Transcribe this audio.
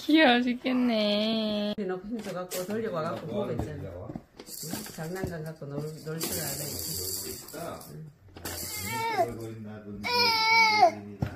귀여워 죽겠네. 놓고 힘써갖고 돌리고 와갖고 보고 있잖아. 장난감 갖고 놀 줄 알아.